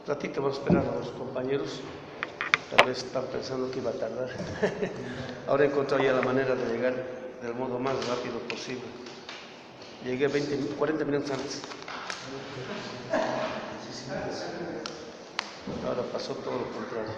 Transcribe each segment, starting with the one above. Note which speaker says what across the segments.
Speaker 1: ratito vamos a esperar a los compañeros. Tal vez están pensando que iba a tardar. Ahora he encontrado ya la manera de llegar del modo más rápido posible. Llegué 40 minutos antes. Ahora pasó todo lo contrario.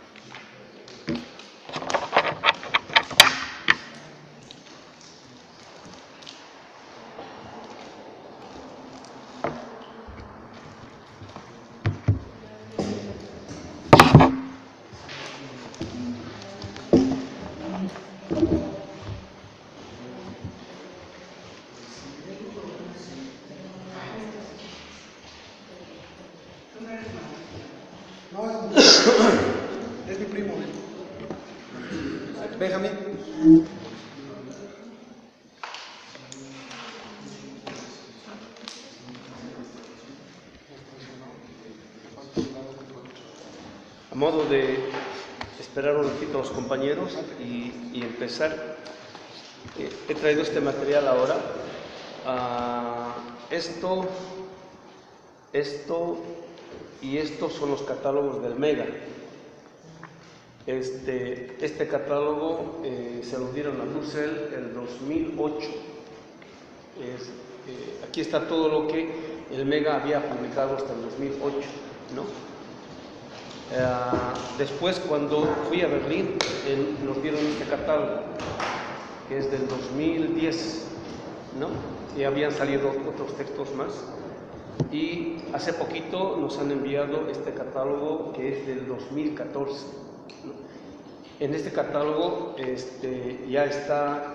Speaker 2: Es mi primo, Benjamín.
Speaker 1: A modo de esperar un ratito a los compañeros y empezar, he traído este material ahora. Esto y estos son los catálogos del Mega. Este catálogo se lo dieron a Dussel en 2008. Aquí está todo lo que el Mega había publicado hasta el 2008, ¿no? Después, cuando fui a Berlín, nos dieron este catálogo, que es del 2010, ¿no? Y habían salido otros textos más. Y hace poquito nos han enviado este catálogo, que es del 2014, ¿no? En este catálogo ya está,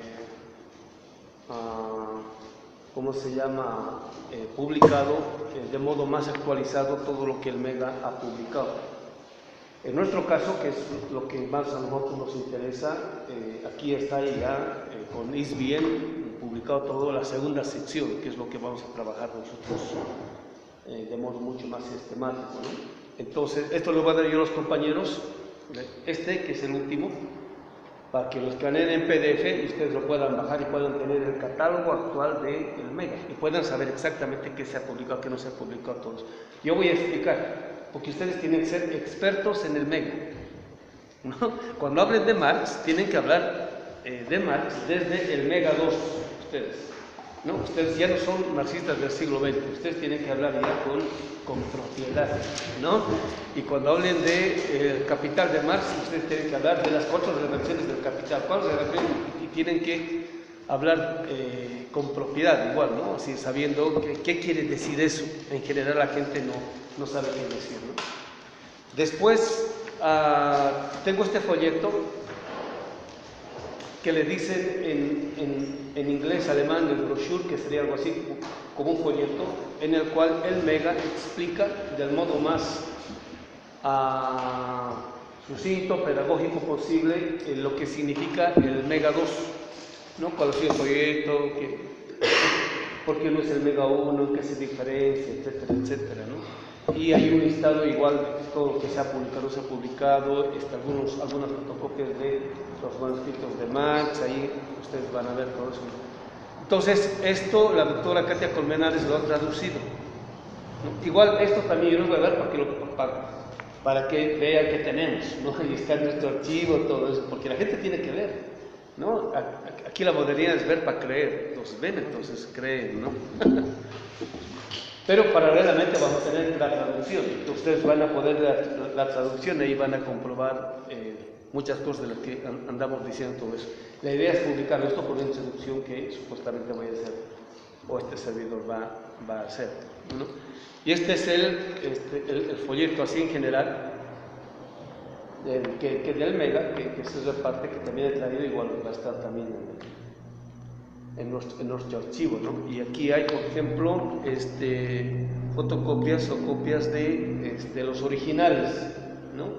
Speaker 1: ¿cómo se llama? Publicado de modo más actualizado todo lo que el Mega ha publicado. En nuestro caso, que es lo que más a nosotros nos interesa, aquí está ya con ISBN publicado todo la segunda sección, que es lo que vamos a trabajar nosotros de modo mucho más sistemático, ¿no? Entonces, esto lo voy a dar yo a los compañeros, que es el último, para que los escaneen en PDF y ustedes lo puedan bajar y puedan tener el catálogo actual del Mega y puedan saber exactamente qué se ha publicado, qué no se ha publicado, todos. Yo voy a explicar, porque ustedes tienen que ser expertos en el Mega, ¿no? Cuando hablen de Marx, tienen que hablar de Marx desde el Mega 2, ustedes, ¿no? Ustedes ya no son marxistas del siglo XX, ustedes tienen que hablar ya con propiedad, ¿no? Y cuando hablen de Capital de Marx, ustedes tienen que hablar de las 4 redacciones del Capital, y tienen que hablar con propiedad igual, ¿no? Así sabiendo qué quiere decir eso. En general la gente no sabe qué decir, ¿no? Después tengo este folleto que le dicen en inglés, alemán, el brochure, que sería algo así como un folleto, en el cual el Mega explica del modo más sucinto, pedagógico posible lo que significa el Mega 2, ¿no? ¿Cuál ha sido el proyecto? ¿Por qué no es el Mega 1? ¿En qué se diferencia? Etcétera, etcétera, ¿no? Y hay un listado igual de todo lo que se ha publicado, no se ha publicado, algunas fotocopias de los manuscritos de Marx, ahí ustedes van a ver todo eso. Entonces, esto la doctora Katia Colmenares lo ha traducido, ¿no? Igual esto también yo les voy a dar para que vean qué tenemos, ¿no? Ahí está nuestro archivo, todo eso, porque la gente tiene que ver, ¿no? Aquí la modernidad es ver para creer, entonces ven, entonces creen, ¿no? Pero paralelamente vamos a tener la traducción. Ustedes van a poder ver la traducción y ahí van a comprobar muchas cosas de las que andamos diciendo todo eso. La idea es publicar esto por una introducción que supuestamente voy a hacer, o este servidor va a hacer, ¿no? Y este es el folleto así en general, que del Mega, que es la parte que también he traído, igual va a estar también en nuestro archivo, ¿no? Y aquí hay, por ejemplo, fotocopias o copias de los originales, ¿no?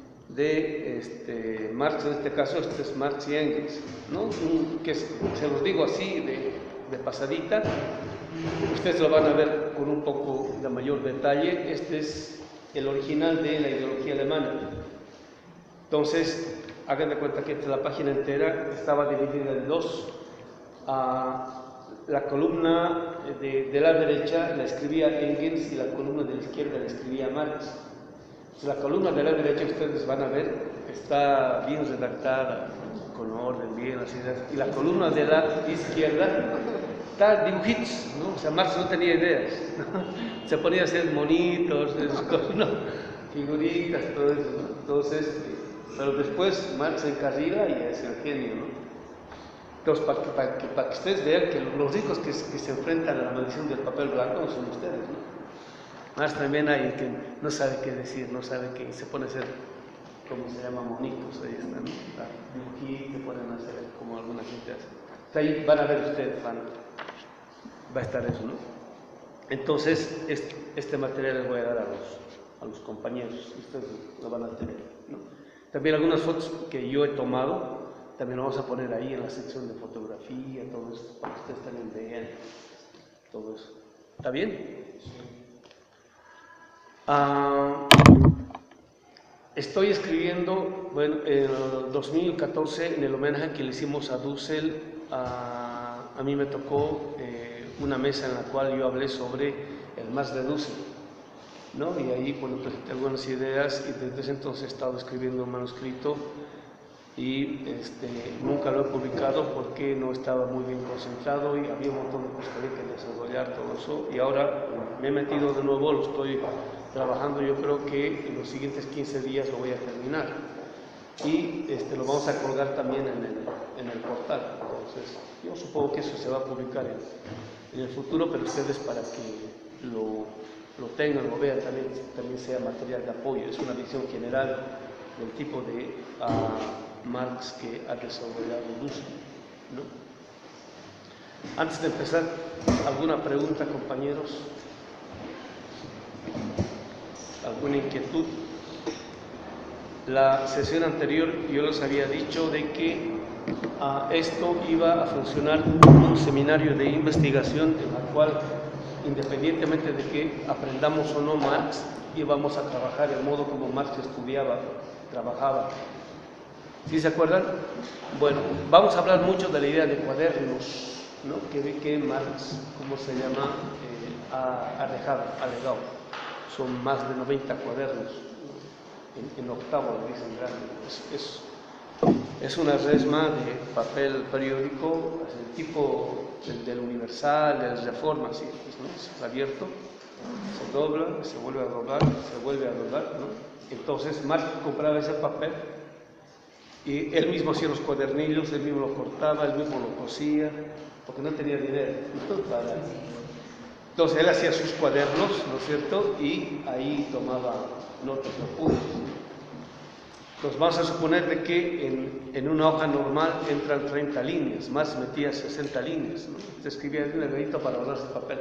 Speaker 1: De Marx, en este caso, es Marx y Engels, ¿no? Que se los digo así de pasadita, ustedes lo van a ver con un poco de mayor detalle. Este es el original de la ideología alemana. Entonces, hagan de cuenta que la página entera estaba dividida en dos. la columna de la derecha la escribía Engels y la columna de la izquierda la escribía Marx. La columna de la derecha, ustedes van a ver, está bien redactada, con orden, bien las ideas. Y la columna de la izquierda está dibujitos, ¿no? O sea, Marx no tenía ideas, ¿no? Se ponía a hacer monitos, ¿no? Figuritas, todo eso, ¿no? Entonces, pero después Marx se encarrila y es el genio, ¿no? Entonces, para que ustedes vean que los ricos que se enfrentan a la maldición del papel blanco no son ustedes, ¿no? Más también hay que no sabe qué decir, no sabe qué, se pone a hacer, como se llama, monitos, ahí están, ¿no? Dibujito, te ponen a hacer como alguna gente hace. Ahí van a ver ustedes, va a estar eso, ¿no? Entonces, este material les voy a dar a los compañeros, ustedes lo van a tener, ¿no? También algunas fotos que yo he tomado, también lo vamos a poner ahí en la sección de fotografía, todo esto, para que ustedes también vean todo eso. ¿Está bien? Sí. Estoy escribiendo, bueno, en el 2014, en el homenaje que le hicimos a Dussel, a mí me tocó una mesa en la cual yo hablé sobre el Marx de Dussel, ¿no? Y ahí, bueno, presenté algunas ideas y desde ese entonces he estado escribiendo un manuscrito y nunca lo he publicado porque no estaba muy bien concentrado y había un montón de cosas que había que desarrollar, todo eso, y ahora me he metido de nuevo, lo estoy trabajando, yo creo que en los siguientes 15 días lo voy a terminar y lo vamos a colgar también en el portal. Entonces yo supongo que eso se va a publicar en el futuro, pero ustedes para que lo tengan, lo vean, también sea material de apoyo. Es una visión general del tipo de Marx que ha desarrollado Dussel, ¿no? Antes de empezar, ¿alguna pregunta, compañeros? ¿Alguna inquietud? La sesión anterior yo les había dicho de que esto iba a funcionar como un seminario de investigación en la cual, independientemente de que aprendamos o no Marx, íbamos a trabajar el modo como Marx estudiaba, trabajaba. ¿Sí se acuerdan? Bueno, vamos a hablar mucho de la idea de cuadernos, ¿no? que Marx, ¿cómo se llama?, ha legado. Son más de 90 cuadernos, en octavo, dicen grande. Es una resma de papel periódico, el tipo del Universal, del Reforma, así, ¿no? Es abierto, se dobla, se vuelve a doblar, se vuelve a doblar, ¿no? Entonces Marx compraba ese papel y él mismo hacía los cuadernillos, él mismo lo cortaba, él mismo lo cosía, porque no tenía dinero, ¿no? Entonces él hacía sus cuadernos, ¿no es cierto? Y ahí tomaba notas y apuntes. Entonces vamos a suponer de que en una hoja normal entran 30 líneas, Marx metía 60 líneas, ¿no? Se escribía en un negrito para ahorrarse el papel,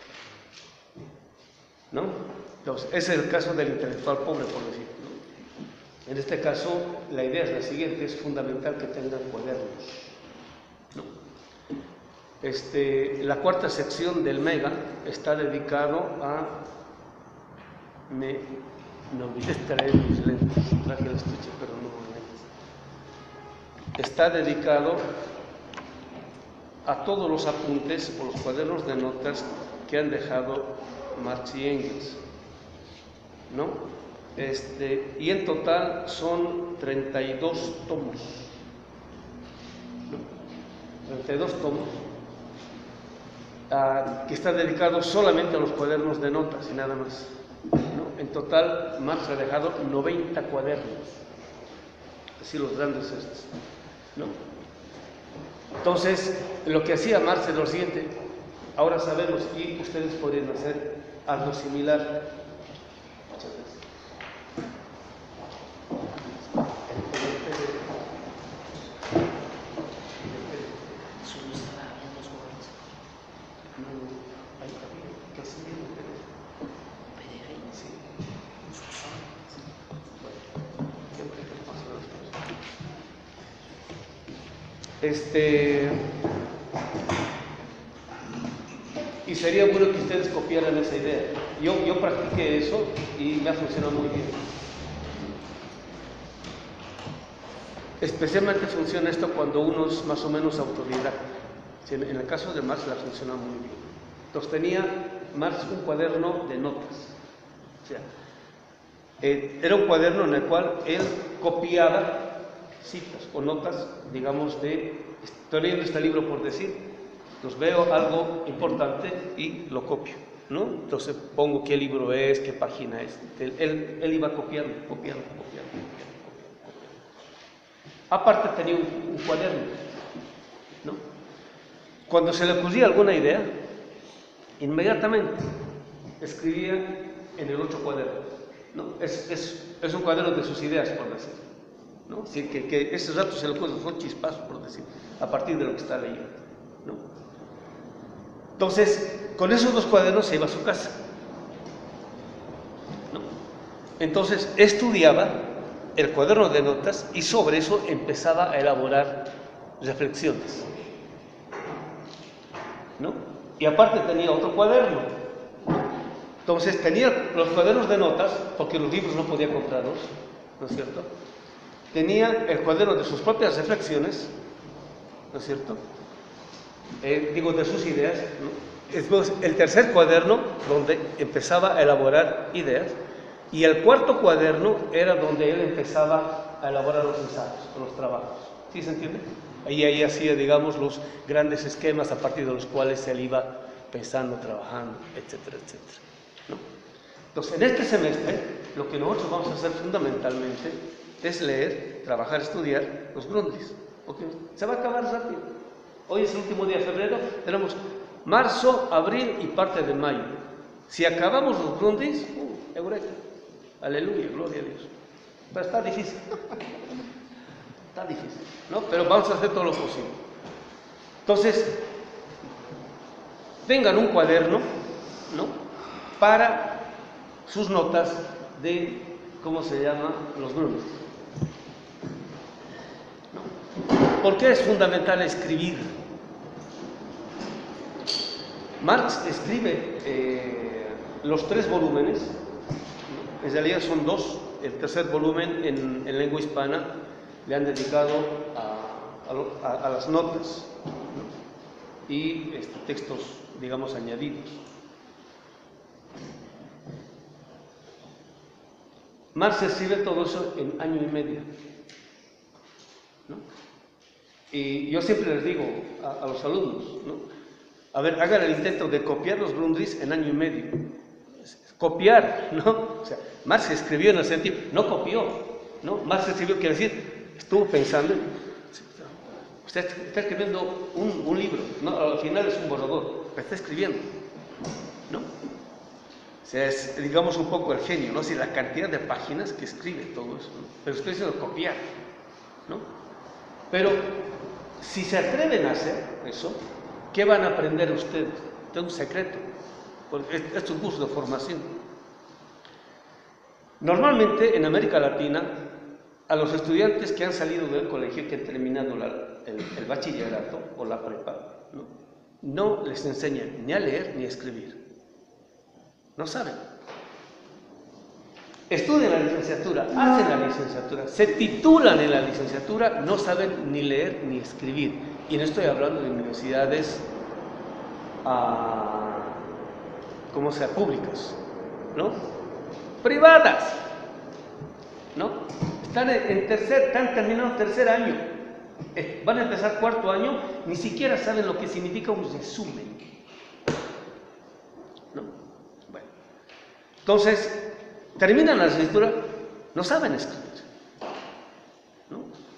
Speaker 1: ¿no? Entonces ese es el caso del intelectual pobre, por decir, ¿no? En este caso la idea es la siguiente: es fundamental que tengan cuadernos, ¿no? La cuarta sección del Mega está dedicado a... Me olvidé traer mis lentes, traje el estuche pero no mis lentes. Está dedicado a todos los apuntes o los cuadernos de notas que han dejado Marx y Engels, ¿no? Y en total son 32 tomos, ¿no? 32 tomos. Que está dedicado solamente a los cuadernos de notas y nada más, ¿no? En total Marx ha dejado 90 cuadernos, así los grandes estos, ¿no? Entonces lo que hacía Marx es lo siguiente, ahora sabemos, y ustedes podrían hacer algo similar. Muchas gracias. Y sería bueno que ustedes copiaran esa idea. Yo practiqué eso y me ha funcionado muy bien. Especialmente funciona esto cuando uno es más o menos autodidacta, En el caso de Marx la funcionaba muy bien. Entonces tenía Marx un cuaderno de notas. O sea, era un cuaderno en el cual él copiaba citas o notas, digamos, estoy leyendo este libro por decir, entonces veo algo importante y lo copio, ¿no? Entonces pongo qué libro es, qué página es. Él iba copiando. Aparte tenía un cuaderno, ¿no? Cuando se le ocurría alguna idea, inmediatamente escribía en el otro cuaderno, ¿no? Es un cuaderno de sus ideas, por decir, ¿no? Es decir, que ese rato se le ocurren, son chispazos, por decir, a partir de lo que está leyendo, ¿no? Entonces, con esos dos cuadernos se iba a su casa, ¿no? Entonces, estudiaba el cuaderno de notas y sobre eso empezaba a elaborar reflexiones, ¿no? Y aparte tenía otro cuaderno. Entonces tenía los cuadernos de notas, porque los libros no podía comprarlos, ¿no es cierto? Tenía el cuaderno de sus propias reflexiones, ¿no es cierto? Digo, de sus ideas, ¿no? Después, el tercer cuaderno, donde empezaba a elaborar ideas, y el cuarto cuaderno era donde él empezaba a elaborar los ensayos, los trabajos. ¿Sí se entiende? Ahí hacía, digamos, los grandes esquemas a partir de los cuales él iba pensando, trabajando, etcétera, etcétera, ¿no? Entonces, en este semestre, lo que nosotros vamos a hacer fundamentalmente es leer, trabajar, estudiar los Grundrisse, porque se va a acabar rápido. Hoy es el último día de febrero, tenemos marzo, abril y parte de mayo. Si acabamos los Grundrisse, eureka, aleluya, gloria a Dios. Pero está difícil, está difícil, ¿no? Pero vamos a hacer todo lo posible. Entonces, tengan un cuaderno, ¿no?, para sus notas de, ¿cómo se llama?, los Grundrisse, ¿no? ¿Por qué es fundamental escribir? Marx escribe los 3 volúmenes, ¿no? En realidad son 2, el tercer volumen en lengua hispana le han dedicado a las notas, ¿no?, y textos, digamos, añadidos. Marx escribe todo eso en año y medio, ¿no? Y yo siempre les digo a los alumnos, ¿no?, a ver, hagan el intento de copiar los Grundrisse en año y medio. Copiar, ¿no? O sea, Marx escribió en el sentido, no copió, ¿no? Marx escribió, quiere decir, estuvo pensando, usted está escribiendo un libro, ¿no? Al final es un borrador, pero está escribiendo, ¿no? O sea, es, digamos, un poco el genio, ¿no? Si la cantidad de páginas que escribe todo eso, ¿no? Pero estoy diciendo copiar, ¿no? Pero si se atreven a hacer eso, ¿qué van a aprender ustedes? Este es un secreto, porque esto es un curso de formación. Normalmente en América Latina, a los estudiantes que han salido del colegio, que han terminado el bachillerato o la prepa, no les enseñan ni a leer ni a escribir. No saben. Estudian la licenciatura, hacen la licenciatura, se titulan en la licenciatura, no saben ni leer ni escribir. Y no estoy hablando de universidades, ¿cómo sea?, públicas, ¿no? Privadas, ¿no? Están terminando tercer año, van a empezar cuarto año, ni siquiera saben lo que significa un resumen, ¿no? Bueno, entonces, terminan la licenciatura, no saben escribir, ¿no?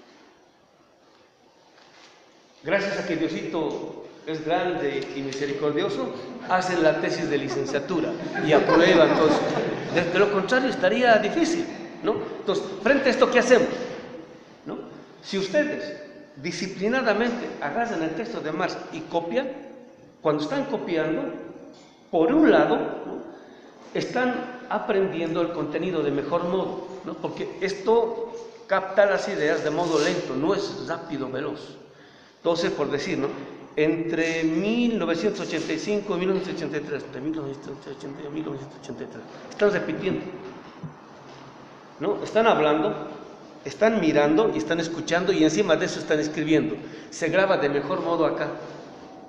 Speaker 1: Gracias a que Diosito es grande y misericordioso, hacen la tesis de licenciatura y aprueban todo eso. De lo contrario estaría difícil, ¿no? Entonces, frente a esto, ¿qué hacemos?, ¿no? Si ustedes disciplinadamente agarran el texto de Marx y copian, cuando están copiando, por un lado, ¿no?, están aprendiendo el contenido de mejor modo, ¿no?, porque esto capta las ideas de modo lento, no es rápido, veloz. Entonces, por decir, ¿no?, entre 1985 y 1983, de 1980 a 1983, están repitiendo, ¿no? Están hablando, están mirando y están escuchando y encima de eso están escribiendo. Se graba de mejor modo acá,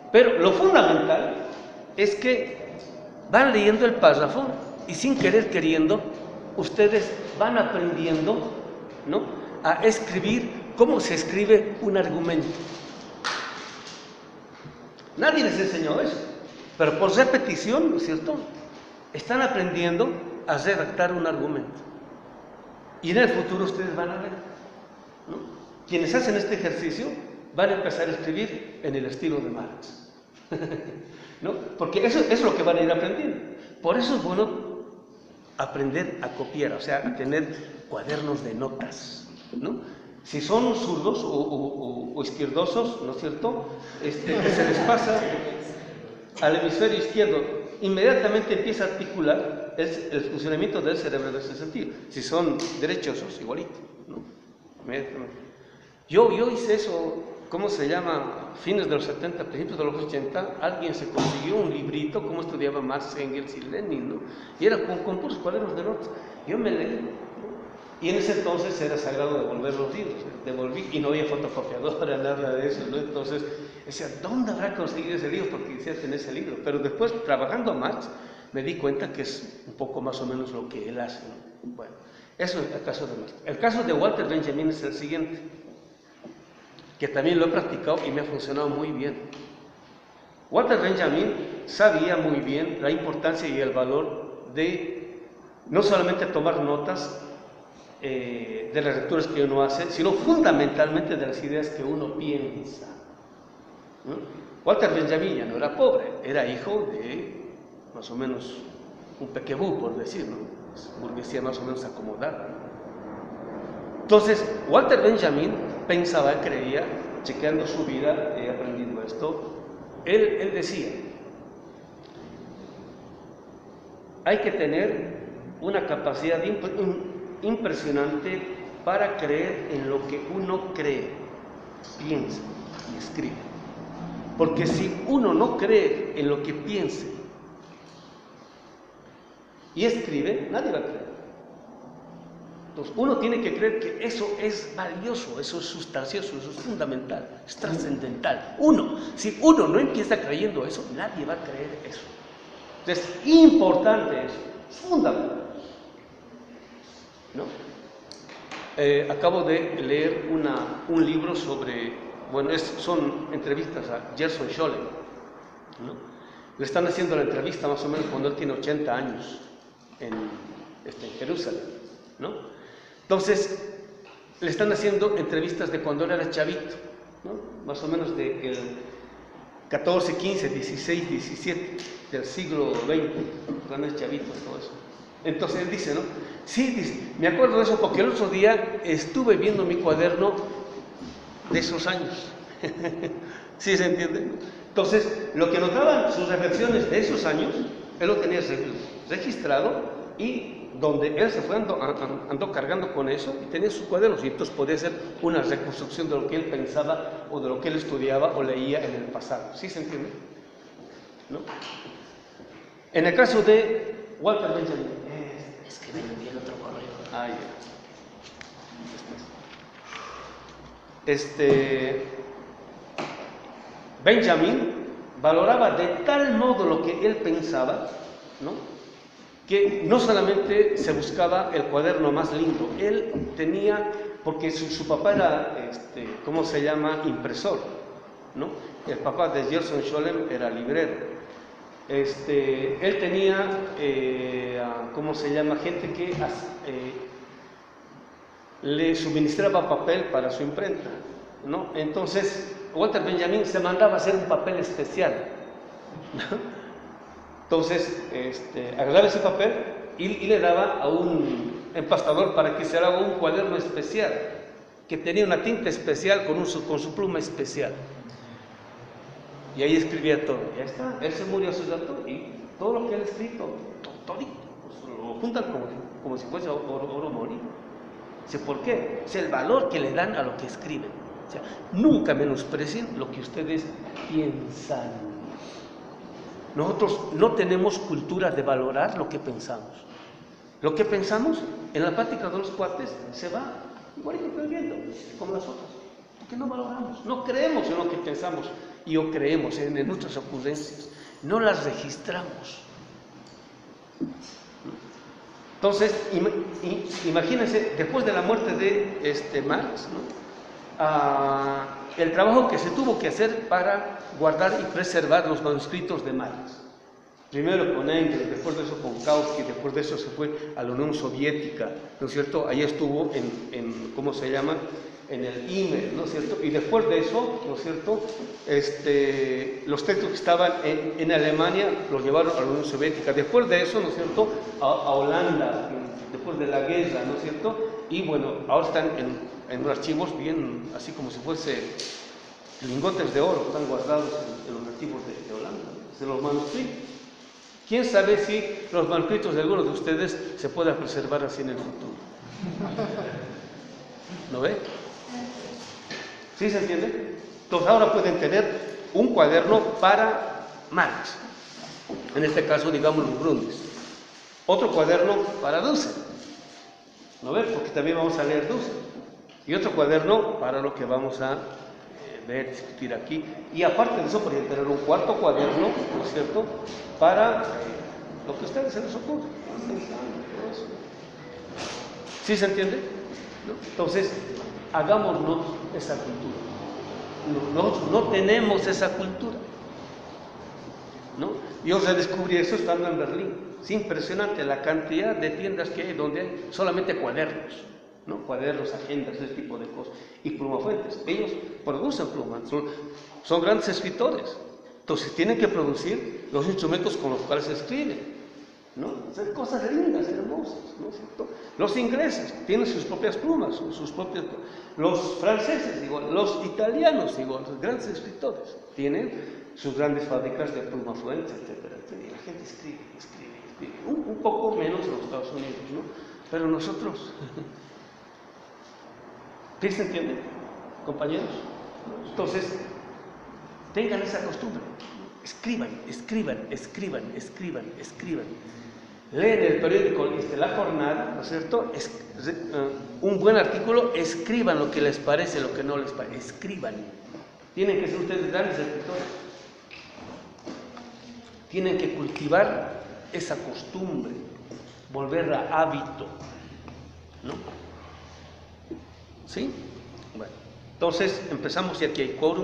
Speaker 1: Pero lo fundamental es que van leyendo el párrafo y sin querer queriendo, ustedes van aprendiendo, ¿no?, a escribir cómo se escribe un argumento. Nadie les enseñó eso, pero por repetición, ¿no es cierto?, están aprendiendo a redactar un argumento. Y en el futuro ustedes van a ver, ¿no?, quienes hacen este ejercicio van a empezar a escribir en el estilo de Marx. ¿No? Porque eso es lo que van a ir aprendiendo. Por eso es bueno aprender a copiar, o sea, a tener cuadernos de notas, ¿no? Si son zurdos o izquierdosos, ¿no es cierto?, que se les pasa al hemisferio izquierdo, inmediatamente empieza a articular el funcionamiento del cerebro en ese sentido. Si son derechosos, igualito, ¿no? Inmediatamente. Yo hice eso, ¿cómo se llama? Fines de los 70, principios de los 80, alguien se consiguió un librito, cómo estudiaba Marx, Engels y Lenin, ¿no? Y era con puros cuadernos de notas. Yo me leí, ¿no? Y en ese entonces era sagrado devolver los libros. Devolví y no había fotocopiadora, nada de eso, ¿no? Entonces decía, ¿dónde habrá conseguido ese libro? Porque quisiera tener ese libro. Pero después, trabajando a Marx, me di cuenta que es un poco más o menos lo que él hace, ¿no? Bueno, eso es el caso de Marx. El caso de Walter Benjamin es el siguiente, que también lo he practicado y me ha funcionado muy bien. Walter Benjamin sabía muy bien la importancia y el valor de no solamente tomar notas de las lecturas que uno hace, sino fundamentalmente de las ideas que uno piensa, ¿no? Walter Benjamin ya no era pobre, era hijo de más o menos un pequebú, por decirlo, burguesía más o menos acomodada, ¿no? Entonces, Walter Benjamin pensaba, creía, chequeando su vida, aprendiendo esto, él decía, hay que tener una capacidad impresionante para creer en lo que uno cree, piensa y escribe. Porque si uno no cree en lo que piense y escribe, nadie va a creer. Entonces, uno tiene que creer que eso es valioso, eso es sustancioso, eso es fundamental, es trascendental. Si uno no empieza creyendo eso, nadie va a creer eso. Entonces, es importante eso, es fundamental, ¿no? Acabo de leer un libro sobre, bueno, son entrevistas a Gerson Scholem, ¿no? Le están haciendo la entrevista más o menos cuando él tiene 80 años en Jerusalén, ¿no? Entonces, le están haciendo entrevistas de cuando él era chavito, ¿no? Más o menos del 14, 15, 16, 17 del siglo XX, cuando es chavito, todo eso. Entonces él dice, ¿no? Sí, dice, me acuerdo de eso porque el otro día estuve viendo mi cuaderno de esos años. ¿Sí se entiende? Entonces, lo que notaban sus reflexiones de esos años, él lo tenía registrado y donde él se fue andó cargando con eso y tenía sus cuadernos y entonces podía ser una reconstrucción de lo que él pensaba o de lo que él estudiaba o leía en el pasado. ¿Sí se entiende? ¿No? En el caso de Walter Benjamin,
Speaker 2: es que me envié el otro correo.
Speaker 1: Benjamin valoraba de tal modo lo que él pensaba, ¿no?, que no solamente se buscaba el cuaderno más lindo, él tenía, porque su papá era, ¿cómo se llama?, impresor, ¿no? El papá de Gerson Scholem era librero. Él tenía, ¿cómo se llama?, gente que le suministraba papel para su imprenta, ¿no? Entonces, Walter Benjamin se mandaba a hacer un papel especial, ¿no? Entonces, agarraba ese papel y le daba a un empastador para que se haga un cuaderno especial, que tenía una tinta especial con su pluma especial. Y ahí escribía todo. Ya está, él se murió hace rato y todo lo que él ha escrito, todo, lo juntan como si fuese oro molido. ¿Por qué? Es el valor que le dan a lo que escriben. O sea, nunca menosprecien lo que ustedes piensan. Nosotros no tenemos cultura de valorar lo que pensamos. Lo que pensamos en la práctica de los cuates se va igual que perdiendo, como las otras. Porque no valoramos, no creemos en lo que pensamos. y o creemos en nuestras ocurrencias, no las registramos. Entonces, imagínense, después de la muerte de Marx, ¿no? El trabajo que se tuvo que hacer para guardar y preservar los manuscritos de Marx. Primero con Engels, después de eso con Kautsky, después de eso se fue a la Unión Soviética, ¿no es cierto? Ahí estuvo ¿cómo se llama? En el IME, ¿no es cierto? Y después de eso, ¿no es cierto? Los textos que estaban en Alemania los llevaron a la Unión Soviética. Después de eso, ¿no es cierto? A Holanda, después de la guerra, ¿no es cierto? Y bueno, ahora están en los archivos bien, así como si fuese lingotes de oro, están guardados en los archivos de Holanda, de los manuscritos. ¿Quién sabe si los manuscritos de algunos de ustedes se puedan preservar así en el futuro? ¿No ve? ¿Sí se entiende? Entonces ahora pueden tener un cuaderno para Marx, en este caso digamos los Grundrisse, otro cuaderno para Dussel, ¿no ve? Porque también vamos a leer Dussel, y otro cuaderno para lo que vamos a ver, discutir aquí, y aparte de eso podrían tener un cuarto cuaderno, ¿no es cierto?, para lo que a ustedes se les ocurre. ¿Sí se entiende? ¿No? Entonces, hagámonos esa cultura. Nosotros no tenemos esa cultura, ¿no? Yo redescubrí eso estando en Berlín. Es impresionante la cantidad de tiendas que hay donde hay solamente cuadernos, ¿no? Cuadernos, agendas, ese tipo de cosas. Y plumafuentes. Ellos producen plumas, son grandes escritores. Entonces tienen que producir los instrumentos con los cuales se escriben, ¿no? Son cosas lindas, hermosas, ¿no es cierto? Los ingleses tienen sus propias plumas, sus propias... Los franceses igual, los italianos igual, los grandes escritores tienen sus grandes fábricas de plumafuentes, etcétera, etcétera. Y la gente escribe. Un poco menos en los Estados Unidos, ¿no? Pero nosotros... ¿Sí se entiende, compañeros? Entonces, tengan esa costumbre. Escriban. Leen el periódico La Jornada, ¿no es cierto? Un buen artículo, escriban lo que les parece, lo que no les parece. Escriban. Tienen que ser ustedes grandes escritores. Tienen que cultivar esa costumbre, volverla hábito, ¿no? ¿Sí? Bueno, entonces empezamos y aquí hay quórum.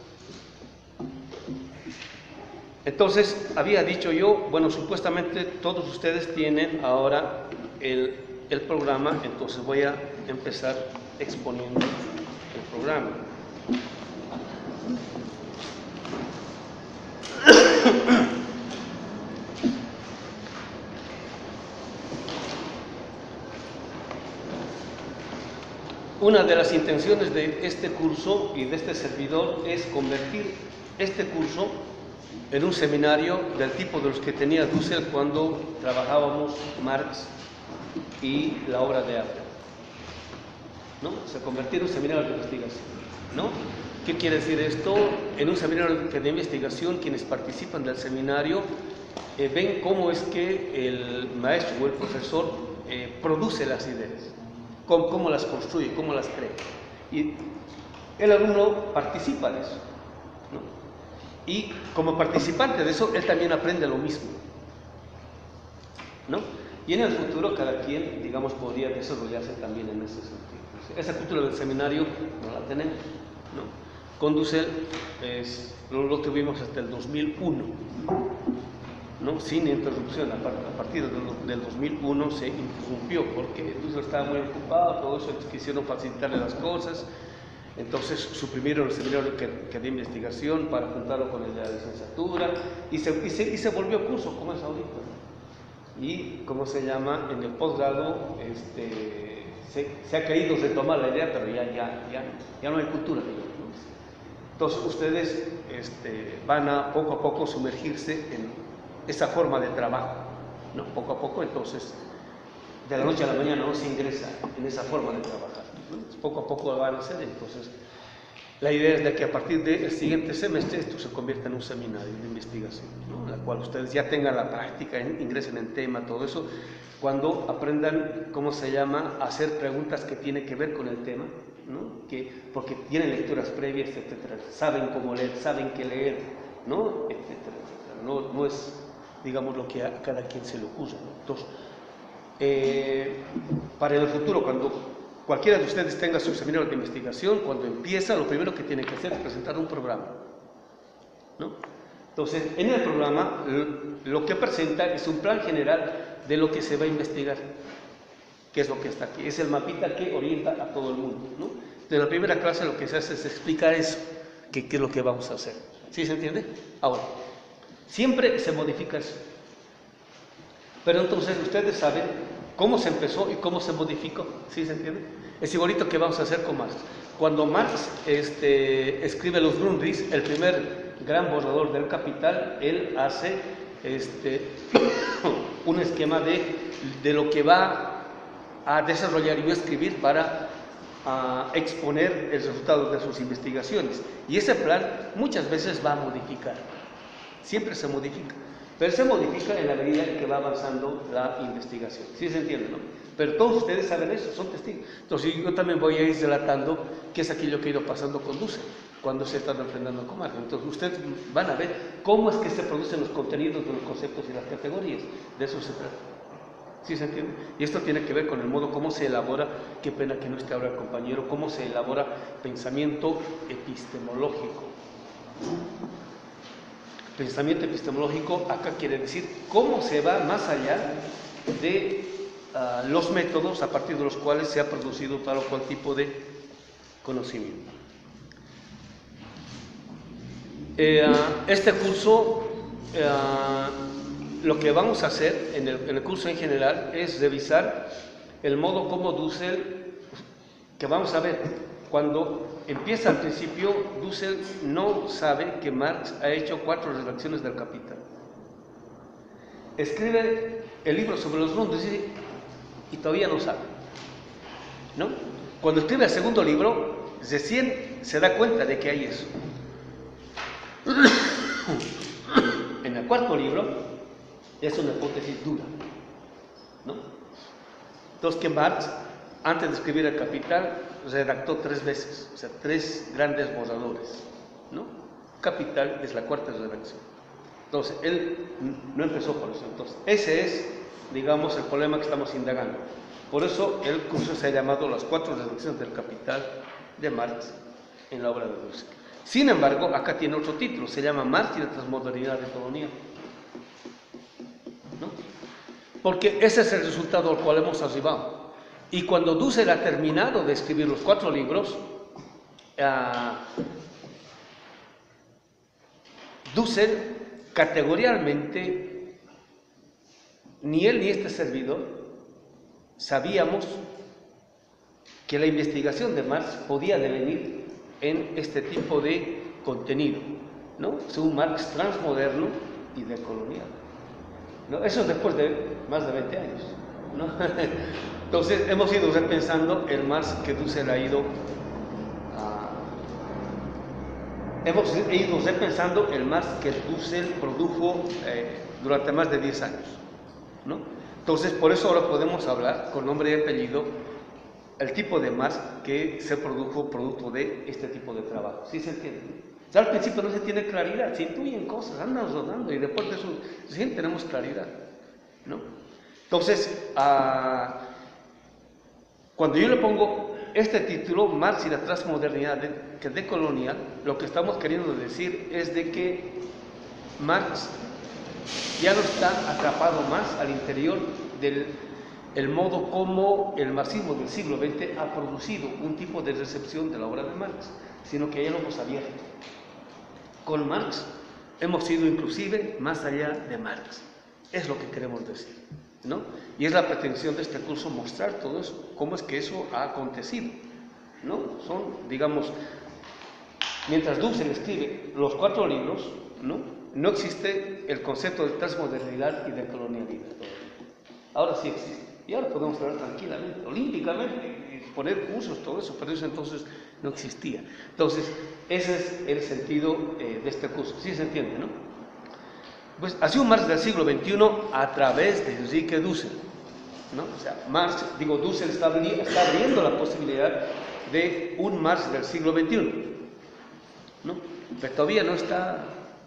Speaker 1: Entonces, había dicho yo, bueno, supuestamente todos ustedes tienen ahora el programa, entonces voy a empezar exponiendo el programa. Una de las intenciones de este curso y de este servidor es convertir este curso en un seminario del tipo de los que tenía Dussel cuando trabajábamos Marx y la obra de arte, ¿no? Se convertir en un seminario de investigación, ¿no? ¿Qué quiere decir esto? En un seminario de investigación, quienes participan del seminario ven cómo es que el maestro o el profesor produce las ideas, cómo las construye, cómo las crea. Y el alumno participa de eso, ¿no? Y como participante de eso, él también aprende lo mismo, ¿no? Y en el futuro cada quien, digamos, podría desarrollarse también en ese sentido. Esa cultura del seminario no la tenemos, ¿no? Con Dussel lo tuvimos hasta el 2001, ¿no? Sin interrupción. A partir del 2001 se interrumpió porque Dussel estaba muy ocupado, todo eso, quisieron facilitarle las cosas. Entonces suprimieron el seminario que de investigación para juntarlo con el de la licenciatura y se volvió curso como es ahorita. Y, ¿cómo se llama? En el posgrado se ha querido retomar la idea, pero ya no hay cultura. Entonces ustedes van a poco a poco sumergirse en esa forma de trabajo, ¿no? Poco a poco, entonces, de la noche a la mañana no se ingresa en esa forma de trabajar. Poco a poco lo van a hacer, entonces la idea es de que a partir del siguiente semestre esto se convierta en un seminario de investigación, ¿no? En la cual ustedes ya tengan la práctica, ingresen en tema, todo eso, cuando aprendan, ¿cómo se llama?, a hacer preguntas que tienen que ver con el tema, ¿no? Porque tienen lecturas previas, etcétera, saben cómo leer, saben qué leer, ¿no? Etcétera, etcétera. No es, digamos, lo que a cada quien se le ocurra, ¿no? Entonces, para el futuro, cuando cualquiera de ustedes tenga su seminario de investigación, cuando empieza, lo primero que tiene que hacer es presentar un programa, ¿no? Entonces, en el programa, lo que presenta es un plan general de lo que se va a investigar, que es lo que está aquí. Es el mapita que orienta a todo el mundo, ¿no? En la primera clase lo que se hace es explicar eso, qué es lo que vamos a hacer. ¿Sí se entiende? Ahora, siempre se modifica eso. Pero entonces ustedes saben cómo se empezó y cómo se modificó. ¿Sí se entiende? Es igualito que vamos a hacer con Marx. Cuando Marx escribe los Grundrisse, el primer gran borrador del Capital, él hace un esquema de lo que va a desarrollar y va a escribir para exponer el resultado de sus investigaciones. Y ese plan muchas veces va a modificar, siempre se modifica, pero se modifica en la medida en que va avanzando la investigación. ¿Sí se entiende, no? Pero todos ustedes saben eso, son testigos. Entonces yo también voy a ir relatando qué es aquello que ha ido pasando con Dussel cuando se están enfrentando con Marx. Entonces ustedes van a ver cómo es que se producen los contenidos de los conceptos y las categorías. De eso se trata. ¿Sí se entiende? Y esto tiene que ver con el modo cómo se elabora, qué pena que no esté ahora el compañero, cómo se elabora pensamiento epistemológico. Pensamiento epistemológico acá quiere decir cómo se va más allá de los métodos a partir de los cuales se ha producido tal o cual tipo de conocimiento. Este curso, lo que vamos a hacer en el curso en general es revisar el modo como Dussel, que vamos a ver, cuando empieza al principio, Dussel no sabe que Marx ha hecho 4 redacciones del Capital. Escribe el libro sobre los Grundrisse y todavía no sabe, ¿no? Cuando escribe el segundo libro, recién se da cuenta de que hay eso. En el cuarto libro es una hipótesis dura, ¿no? Entonces, que Marx, antes de escribir el Capital, redactó 3 veces, o sea, 3 grandes borradores, ¿no? Capital es la 4ª redacción. Entonces, él no empezó por eso. Entonces, ese es, digamos, el problema que estamos indagando. Por eso el curso se ha llamado Las 4 redacciones del Capital de Marx en la obra de Dussel. Sin embargo, acá tiene otro título, se llama Marx y la transmodernidad colonial, ¿no? Porque ese es el resultado al cual hemos arribado. Y cuando Dussel ha terminado de escribir los 4 libros, Dussel categorialmente, ni él ni este servidor sabíamos que la investigación de Marx podía devenir en este tipo de contenido, ¿no? Es un Marx transmoderno y decolonial, ¿no? Eso es después de más de 20 años, ¿no? Entonces hemos ido repensando el Marx que Dussel ha ido repensando el Marx que Dussel produjo durante más de 10 años, ¿no? Entonces, por eso ahora podemos hablar con nombre y apellido el tipo de Marx que se produjo producto de este tipo de trabajo. ¿Sí se entiende? Ya al principio no se tiene claridad, se intuyen cosas, andan rodando y después de eso sí tenemos claridad, ¿no? Entonces, cuando yo le pongo este título, Marx y la transmodernidad decolonial, lo que estamos queriendo decir es de que Marx ya no está atrapado más al interior del modo como el marxismo del siglo XX ha producido un tipo de recepción de la obra de Marx, sino que ya lo hemos abierto. Con Marx hemos ido inclusive más allá de Marx, es lo que queremos decir, ¿no? Y es la pretensión de este curso mostrar todo eso, cómo es que eso ha acontecido, ¿no? Son, digamos, mientras Dussel escribe los 4 libros, no existe el concepto de transmodernidad y de colonialidad. Ahora sí existe. Y ahora podemos hablar tranquilamente, olímpicamente, y poner cursos, todo eso, pero eso entonces no existía. Entonces, ese es el sentido de este curso. ¿Sí se entiende, no? Pues así un Marx del siglo XXI a través de Enrique Dussel, ¿no? O sea, Dussel está abriendo la posibilidad de un Marx del siglo XXI, ¿no? Pero todavía no está,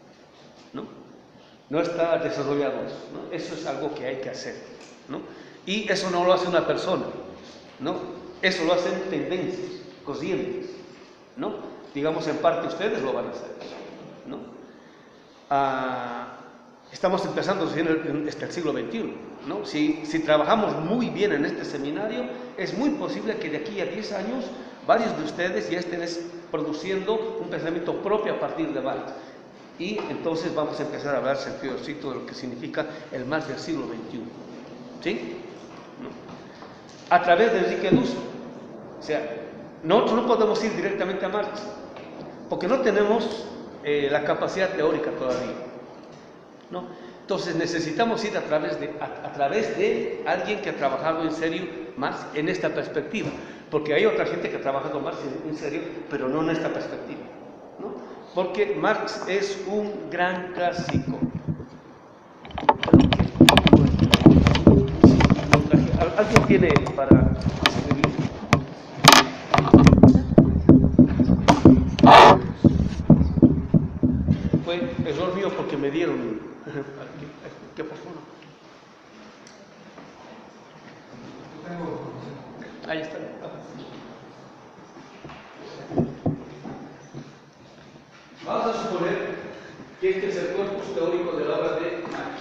Speaker 1: no está desarrollado, ¿no? Eso es algo que hay que hacer, ¿no? Y eso no lo hace una persona, ¿no? Eso lo hacen tendencias, corrientes, ¿no? Digamos, en parte ustedes lo van a hacer, ¿no? Estamos empezando el siglo XXI, ¿no? Si trabajamos muy bien en este seminario, es muy posible que de aquí a 10 años varios de ustedes ya estén produciendo un pensamiento propio a partir de Marx. Y entonces vamos a empezar a hablar sentido estricto de lo que significa el Marx del siglo XXI. ¿Sí? ¿No? A través de Enrique Dussel. O sea, nosotros no podemos ir directamente a Marx, porque no tenemos la capacidad teórica todavía, ¿no? Entonces necesitamos ir a través de alguien que ha trabajado en serio Marx en esta perspectiva, porque hay otra gente que ha trabajado Marx en serio, pero no en esta perspectiva, ¿no? Porque Marx es un gran clásico. ¿Alguien tiene para escribir? Fue error mío porque me dieron. ¿Qué pasó? Ahí está. Vamos a suponer que este es el corpus teórico de la obra de Marx.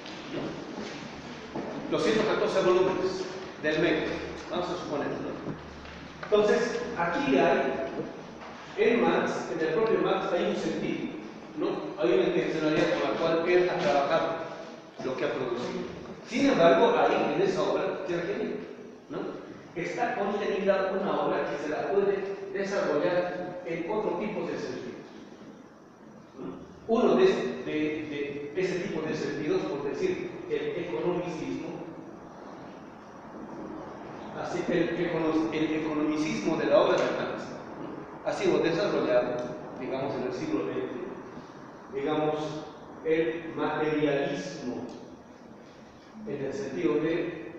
Speaker 1: Los 114 volúmenes del MEC. Vamos a suponerlo. Entonces, aquí hay, en Marx, en el propio Marx, hay un sentido, ¿no? Hay una intencionalidad por la cual él ha trabajado lo que ha producido. Sin embargo, ahí, en esa obra, ¿no? Está contenida una obra que se la puede desarrollar en otro tipo de sentidos, ¿no? Uno de ese tipo de sentidos, por decir, el economicismo, así el economicismo de la obra de Marx, ¿no? Ha sido desarrollado, digamos, en el siglo XX, digamos, el materialismo, en el sentido de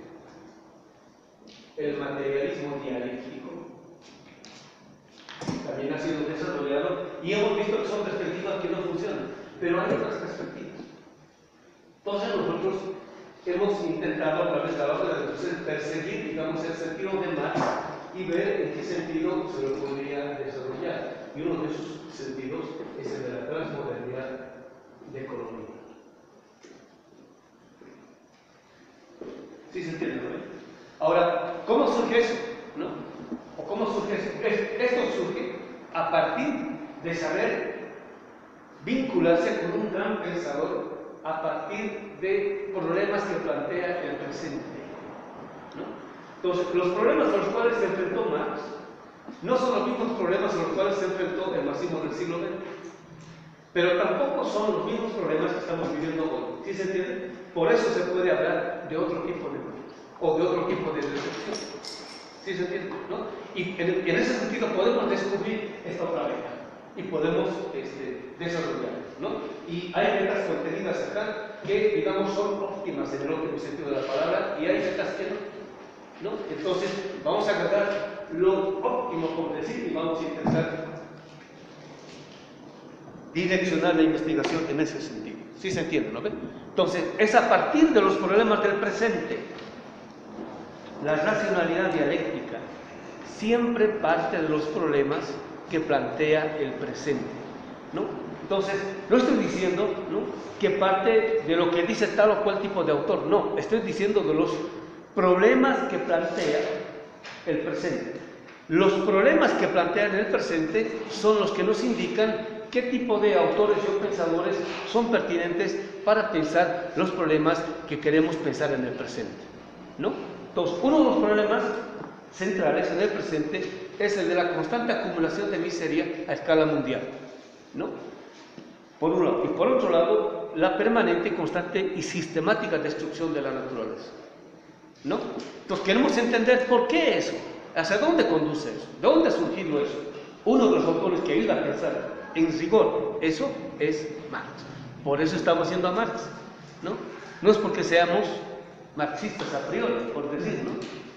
Speaker 1: el materialismo dialéctico, también ha sido desarrollado, y hemos visto que son perspectivas que no funcionan, pero hay otras perspectivas. Entonces nosotros hemos intentado a través de la obra de Dussel perseguir, digamos, el sentido de Marx y ver en qué sentido se lo podría desarrollar. Y uno de esos sentidos es el de la transmodernidad de economía. ¿Sí se entiende, no? Ahora, ¿cómo surge eso? ¿No? ¿O cómo surge eso? Esto surge a partir de saber vincularse con un gran pensador a partir de problemas que plantea el presente, ¿no? Entonces, los problemas a los cuales se enfrentó Marx no son los mismos problemas a los cuales se enfrentó el marxismo del siglo XX, pero tampoco son los mismos problemas que estamos viviendo hoy. ¿Sí se entiende? Por eso se puede hablar de otro tipo de decepción. ¿Sí se entiende? ¿No? Y en ese sentido podemos descubrir esta otra meta y podemos desarrollar, ¿no? Y hay metas contenidas acá que, digamos, son óptimas en el óptimo sentido de la palabra, y hay metas que no, ¿no? Entonces, vamos a agarrar lo óptimo, por decir, y vamos a intentar direccionar la investigación en ese sentido. ¿Sí se entiende, no ven? Entonces, es a partir de los problemas del presente. La racionalidad dialéctica siempre parte de los problemas que plantea el presente, ¿no? Entonces, no estoy diciendo, ¿no?, que parte de lo que dice tal o cual tipo de autor, no, estoy diciendo de los problemas que plantea el presente. Los problemas que plantean el presente son los que nos indican qué tipo de autores o pensadores son pertinentes para pensar los problemas que queremos pensar en el presente, ¿no? Entonces, uno de los problemas centrales en el presente es el de la constante acumulación de miseria a escala mundial, ¿no? Por un lado. Y por otro lado, la permanente, constante y sistemática destrucción de la naturaleza, ¿no? Entonces, queremos entender por qué eso, hacia dónde conduce eso, de dónde ha surgido eso. Uno de los autores que ayuda a pensar en rigor eso es Marx. Por eso estamos yendo a Marx, ¿no? No es porque seamos marxistas a priori, por decir, ¿no?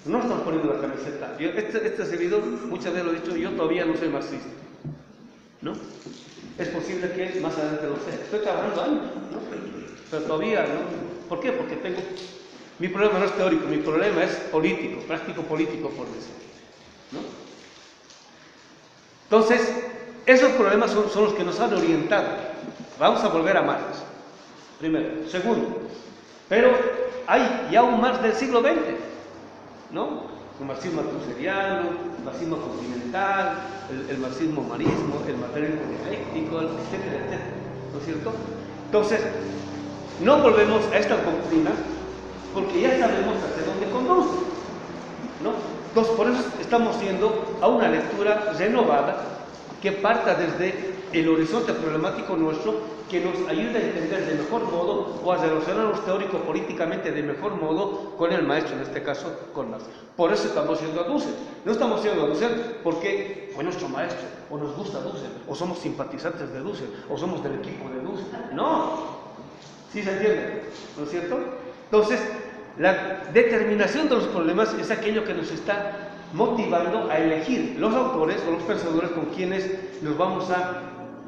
Speaker 1: No estamos poniendo la camiseta. Este servidor, muchas veces lo he dicho, yo todavía no soy marxista, ¿no? Es posible que más adelante lo sea. Estoy trabajando años, ¿no? Pero todavía, ¿no? ¿Por qué? Porque mi problema no es teórico, mi problema es político, práctico político, por decirlo, ¿no? Entonces, esos problemas son los que nos han orientado. Vamos a volver a Marx, primero. Segundo, pero hay ya un Marx del siglo XX, ¿no? El marxismo altuseriano, el marxismo continental, el marxismo humanismo, el materialismo dialéctico, etcétera, etcétera, ¿no es cierto? Entonces, no volvemos a esta doctrina porque ya sabemos hacia dónde conduce, ¿no? Entonces, por eso estamos yendo a una lectura renovada que parta desde el horizonte problemático nuestro, que nos ayude a entender de mejor modo o a relacionarnos teórico-políticamente de mejor modo con el maestro, en este caso con Marx. Por eso estamos yendo a Dussel. No estamos yendo a Dussel porque fue nuestro maestro, o nos gusta Dussel, o somos simpatizantes de Dussel, o somos del equipo de Dussel. No. ¿Sí se entiende? ¿No es cierto? Entonces, la determinación de los problemas es aquello que nos está motivando a elegir los autores o los pensadores con quienes nos vamos a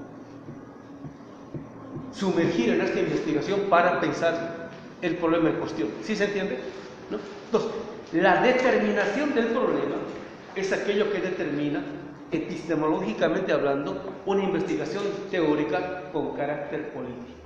Speaker 1: sumergir en esta investigación para pensar el problema en cuestión. ¿Sí se entiende? ¿No? Entonces, la determinación del problema es aquello que determina, epistemológicamente hablando, una investigación teórica con carácter político.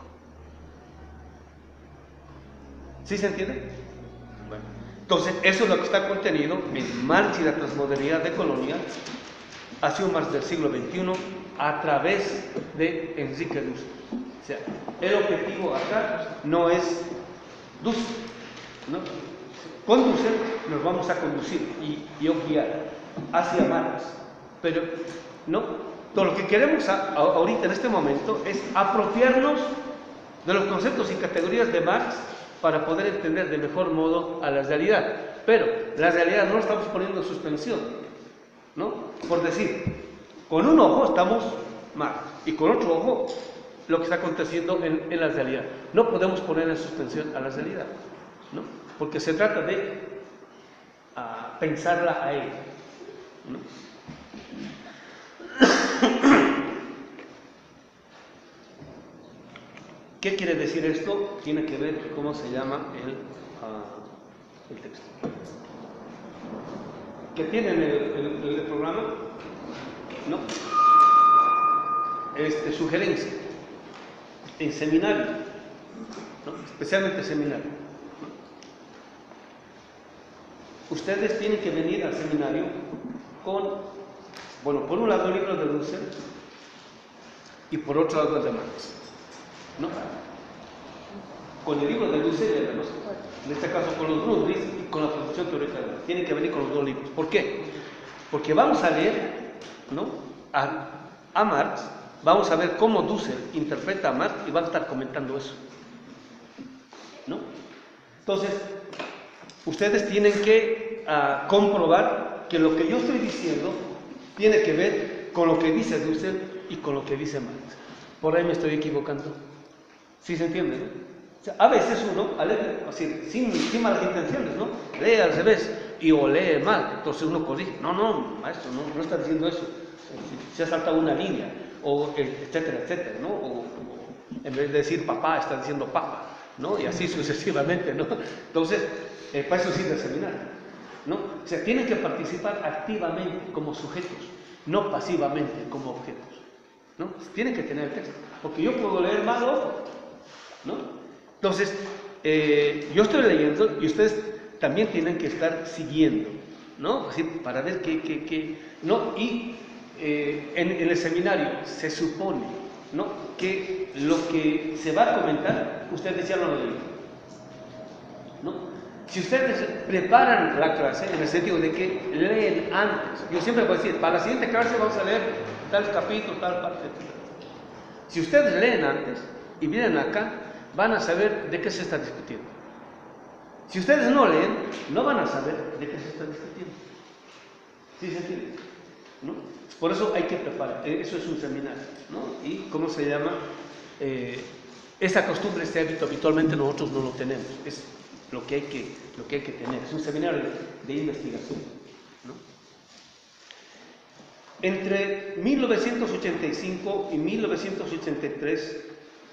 Speaker 1: ¿Sí se entiende? Bueno, entonces, eso es lo que está contenido en Marx y la transmodernidad de Colonia, hacia un Marx del siglo XXI, a través de Enrique Dussel. O sea, el objetivo acá no es Dussel, ¿no? Con Dussel nos vamos a conducir y guiar hacia Marx, pero no, todo lo que queremos ahorita en este momento es apropiarnos de los conceptos y categorías de Marx para poder entender de mejor modo a la realidad, pero la realidad no la estamos poniendo en suspensión, ¿no? Por decir, con un ojo estamos Marx y con otro ojo lo que está aconteciendo en la realidad. No podemos poner en suspensión a la realidad, ¿no? Porque se trata de pensarla a ella, ¿no? ¿Qué quiere decir esto? Tiene que ver cómo se llama el texto. ¿Que tienen el programa? No. Sugerencia. En seminario, ¿no? Especialmente seminario, ¿no? Ustedes tienen que venir al seminario con, bueno, por un lado el libro de Dussel y por otro lado el de Marx, ¿no? Con el libro de Dussel, en este caso con los Grundrisse y con la producción teórica de Marx. Tienen que venir con los dos libros. ¿Por qué? Porque vamos a leer, ¿no?, a Marx. Vamos a ver cómo Dussel interpreta a Marx y va a estar comentando eso, ¿no? Entonces, ustedes tienen que comprobar que lo que yo estoy diciendo tiene que ver con lo que dice Dussel y con lo que dice Marx. Por ahí me estoy equivocando. ¿Sí se entiende, no? O sea, a veces uno, así, sin malas intenciones, ¿no?, lee al revés o lee mal, entonces uno corrige. No, maestro, no está diciendo eso. Se ha saltado una línea. O etcétera, etcétera, ¿no? O en vez de decir papá, está diciendo papa, ¿no? Y así sucesivamente, ¿no? Entonces, para eso sirve el seminario, ¿no? O sea, tienen que participar activamente como sujetos, no pasivamente como objetos, ¿no? Tienen que tener el texto, porque yo puedo leer mal, ¿no? Entonces, yo estoy leyendo y ustedes también tienen que estar siguiendo, ¿no? Así, para ver qué, ¿no? Y en el seminario se supone, ¿no?, que lo que se va a comentar, ustedes ya lo leen, ¿no? Si ustedes preparan la clase, en el sentido de que leen antes, yo siempre voy a decir, para la siguiente clase vamos a leer tal capítulo, tal parte, etc. Si ustedes leen antes y vienen acá, van a saber de qué se está discutiendo. Si ustedes no leen, no van a saber de qué se está discutiendo. ¿Sí se entiende? ¿No? Por eso hay que preparar, eso es un seminario, ¿no? Y, ¿cómo se llama? Esta costumbre, este hábito, habitualmente nosotros no lo tenemos. Es lo que hay que tener. Es un seminario de investigación, ¿no? Entre 1985 y 1983,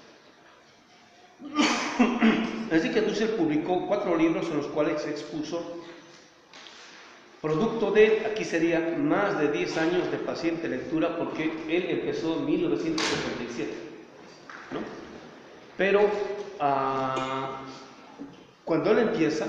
Speaker 1: Enrique Dussel publicó 4 libros en los cuales se expuso, producto de, aquí sería más de 10 años de paciente lectura, porque él empezó en 1977, ¿no? Pero cuando él empieza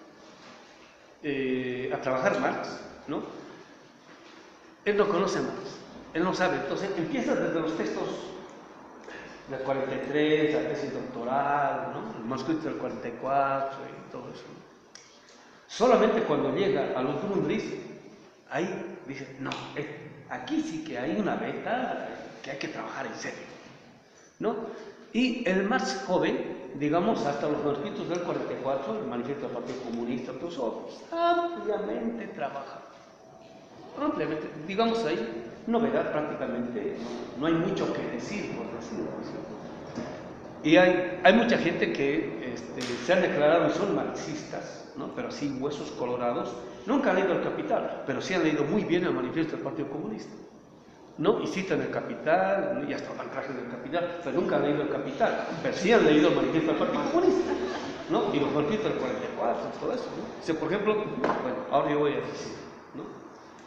Speaker 1: a trabajar Marx, ¿no? Él no conoce Marx, él no sabe, entonces empieza desde los textos del 43, la tesis doctoral, ¿no? El manuscrito del 44 y todo eso, ¿no? Solamente cuando llega a los Grundrisse, ahí dice, no, aquí sí que hay una beta que hay que trabajar en serio, ¿no? Y el Marx joven, digamos, hasta los manuscritos del 44, el manifiesto del Partido Comunista, todo eso, ampliamente trabaja. Ampliamente, digamos ahí, novedad prácticamente, no hay mucho que decir, por decirlo así. Y hay mucha gente que se han declarado y son marxistas, ¿no? Pero así huesos colorados, nunca han leído El Capital, pero sí han leído muy bien el manifiesto del Partido Comunista, ¿no? Y citan El Capital, y hasta van trajes del Capital, pero nunca han leído El Capital, pero sí han leído el manifiesto del Partido Comunista, ¿no? Y los manifietos del 44, todo eso, ¿no? O sea, por ejemplo, bueno, ahora yo voy a decir, ¿no?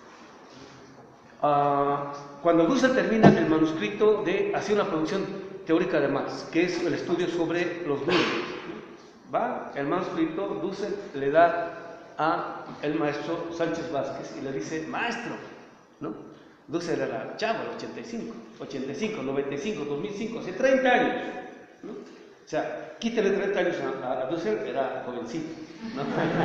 Speaker 1: Cuando Dussel termina el manuscrito de hacer una producción teórica de Marx, que es el estudio sobre los grupos, va el manuscrito, Dussel le da a el maestro Sánchez Vázquez y le dice, maestro, ¿no? Dussel era chavo, el 85, 95, 2005, hace 30 años, ¿no? O sea, quítale 30 años a Dussel, era jovencito, ¿no?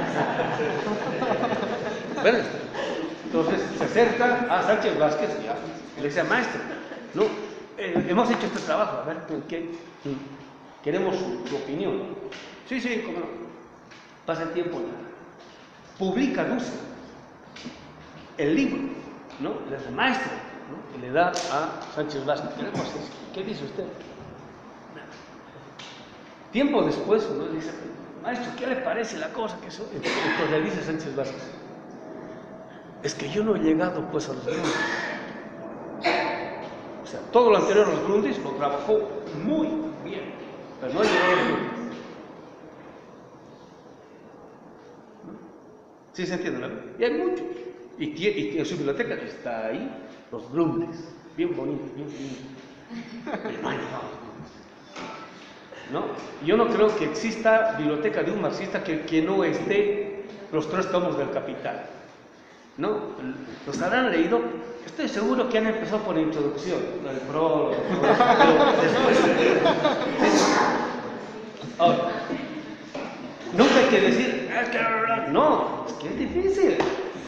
Speaker 1: Bueno, entonces se acerca a Sánchez Vázquez y le dice, maestro, ¿no? Hemos hecho este trabajo, a ver, ¿qué? Queremos su opinión. Sí, cómo no. Pasa el tiempo, publica Dussel el libro, ¿no? Le dice, maestro, ¿no? Y le da a Sánchez Vázquez. ¿Qué dice usted? Tiempo después, ¿no? Le dice, maestro, ¿qué le parece la cosa que soy? Entonces le dice Sánchez Vázquez, es que yo no he llegado pues a los Grundrisse. O sea, todo lo anterior a los Grundrisse lo trabajó muy bien, pero no ha llegado a los Grundrisse. ¿No? ¿Sí se entiende, no? Y hay muchos. Y en su biblioteca está ahí los Grundrisse, bien bonitos, bien bonitos. Pero no hay llegado a los Grundrisse, ¿no? Yo no creo que exista biblioteca de un marxista que no esté los 3 tomos del Capital, ¿no? Los habrán leído, estoy seguro que han empezado por la introducción, el prólogo, pero después. Ahora, nunca hay que decir, no, es que es difícil,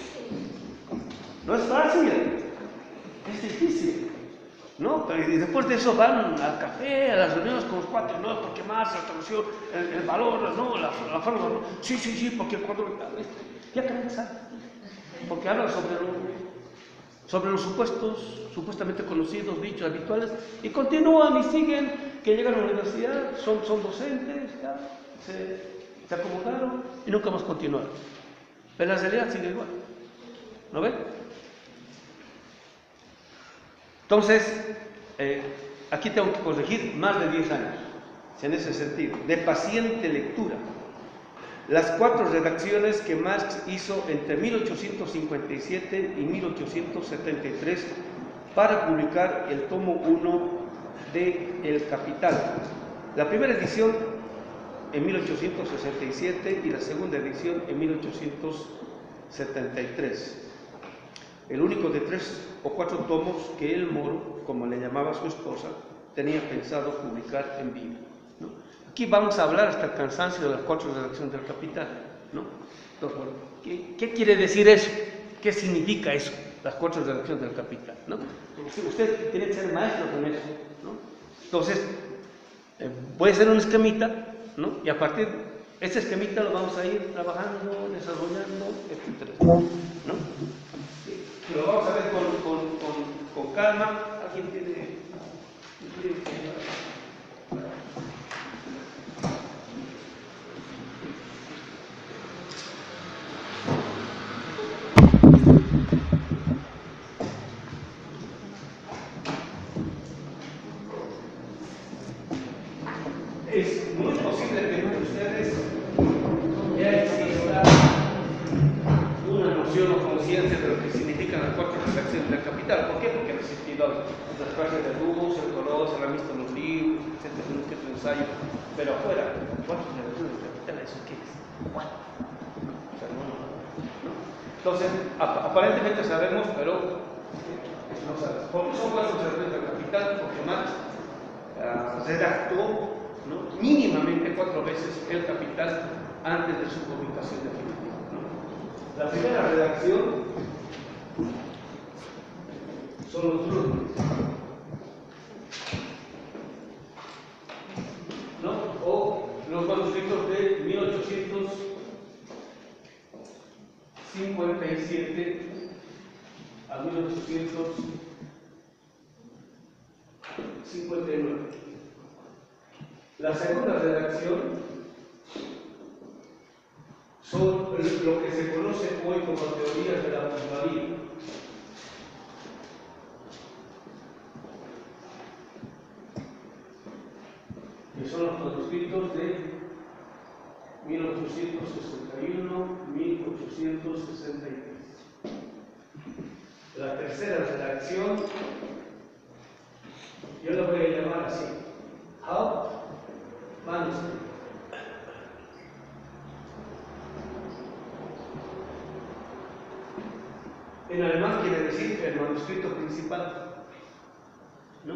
Speaker 1: no es fácil, es difícil, ¿no? Y después de eso van al café, a las reuniones con los cuates, no, porque más la traducción, el valor, no, la forma, no. Sí, porque cuando ya cansa. Porque hablan sobre los supuestos, supuestamente conocidos, dichos habituales, y continúan y siguen, que llegan a la universidad, son docentes, ya, se acomodaron y nunca más continuaron. Pero la realidad sigue igual, ¿no ven? Entonces, aquí tengo que corregir más de 10 años, en ese sentido, de paciente lectura. Las 4 redacciones que Marx hizo entre 1857 y 1873 para publicar el tomo 1 de El Capital. La primera edición en 1867 y la segunda edición en 1873. El único de 3 o 4 tomos que el Moro, como le llamaba su esposa, tenía pensado publicar en vida, ¿no? Aquí vamos a hablar hasta el cansancio de las 4 redacciones del Capital, ¿no? Entonces, bueno, ¿qué quiere decir eso? ¿Qué significa eso? Las 4 redacciones del Capital, ¿no? Usted tiene que ser maestro con eso, ¿no? Entonces, puede ser un esquemita, ¿no? Y a partir de ese esquemita lo vamos a ir trabajando, desarrollando, etc., ¿no? Lo vamos a ver con calma. ¿Alguien tiene? en la cuarta redacción del Capital. ¿Por qué? Porque han existido las clases de luz, el color, se han visto los libros, etcétera, un que otro ensayo, pero afuera, ¿cuántas redacciones del Capital? ¿Eso qué es? ¿Cuánto? O sea, no. Entonces, aparentemente sabemos, pero no sabemos. ¿Por qué son cuatro redacciones del Capital? Porque Marx redactó, ¿no?, mínimamente 4 veces el Capital antes de su publicación definitiva, ¿no? La primera redacción son los volúmenes, ¿no?, o los manuscritos de 1857 a 1859. La segunda redacción son lo que se conoce hoy como teorías de la plusvalía. Que son los manuscritos de 1861-1863. La tercera redacción, yo la voy a llamar así: Hauptmanuscript. En alemán quiere decir el manuscrito principal, ¿no?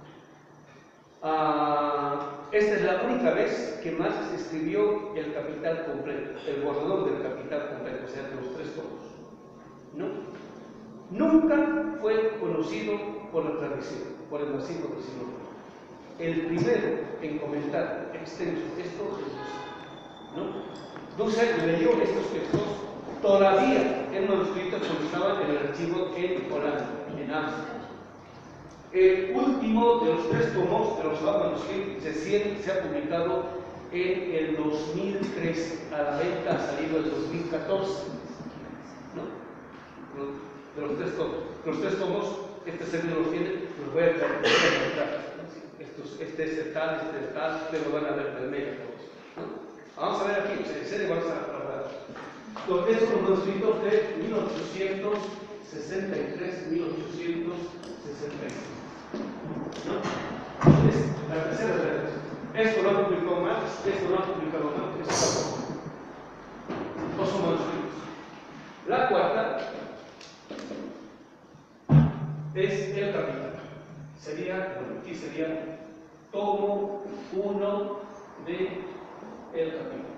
Speaker 1: Esta es la única vez que Marx escribió el Capital completo, el borrador del Capital completo, o sea, de los 3 tomos, ¿no? Nunca fue conocido por la tradición, por el marxismo del siglo XX. El primero en comentar extenso esto es Dussel, ¿no? Dussel leyó estos textos todavía en manuscritos cuando estaban en el archivo en Holanda, en Ámsterdam. El último de los 3 tomos de los manuscritos se ha publicado en el 2013, a la venta ha salido el 2014, ¿no? De los 3 tomos. Los 3 tomos, este servidor los tiene, los voy a mostrar. Este es el tal, ustedes lo van a ver del medio todos, ¿no? Vamos a ver aquí, en serio vamos a hablar. Estos son los manuscritos de 1863-1866, ¿no? Entonces, la tercera redacción. Esto lo ha publicado Marx, esto no ha publicado Marx, esto tampoco. Dos son manuscritos. La cuarta es el Capital. Sería, bueno, aquí sería tomo 1 de el Capital.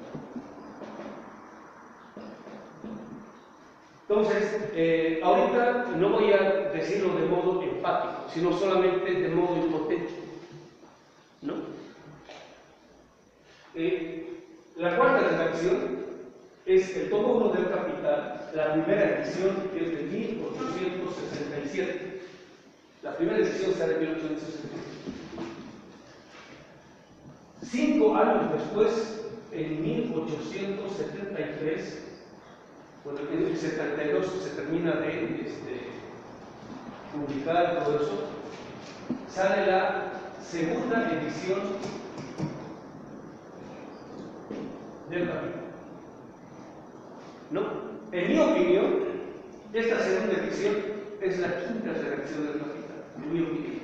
Speaker 1: Entonces, ahorita no voy a decirlo de modo enfático, sino solamente de modo hipotético, ¿no? La cuarta redacción es el tomo 1 del Capital, la primera edición, que es de 1867. La primera edición será de 1867. 5 años después, en 1873, bueno, en el 72 se termina de publicar todo eso, sale la segunda edición del Capital, ¿no? En mi opinión, esta segunda edición es la quinta redacción del Capital, en mi opinión.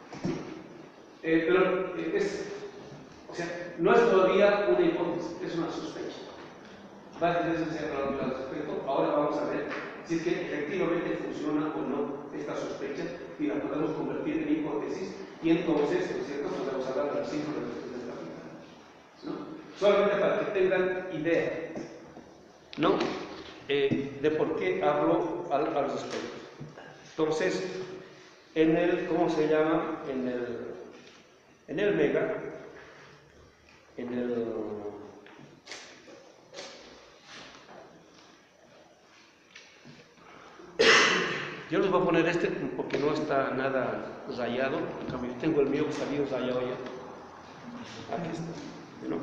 Speaker 1: Pero o sea, no es todavía una hipótesis, es una sospecha. Va a tener que ser al respecto. Ahora vamos a ver si es que efectivamente funciona o no esta sospecha y la podemos convertir en hipótesis, y entonces, ¿no es cierto?, podemos hablar de las 5 redacciones del Capital, ¿no? Solamente para que tengan idea, ¿no?, de por qué hablo al respecto. Entonces, en el, ¿cómo se llama?, en el Mega, yo les voy a poner este porque no está nada rayado. Yo tengo el mío que salió rayado ya. Aquí está, ¿no?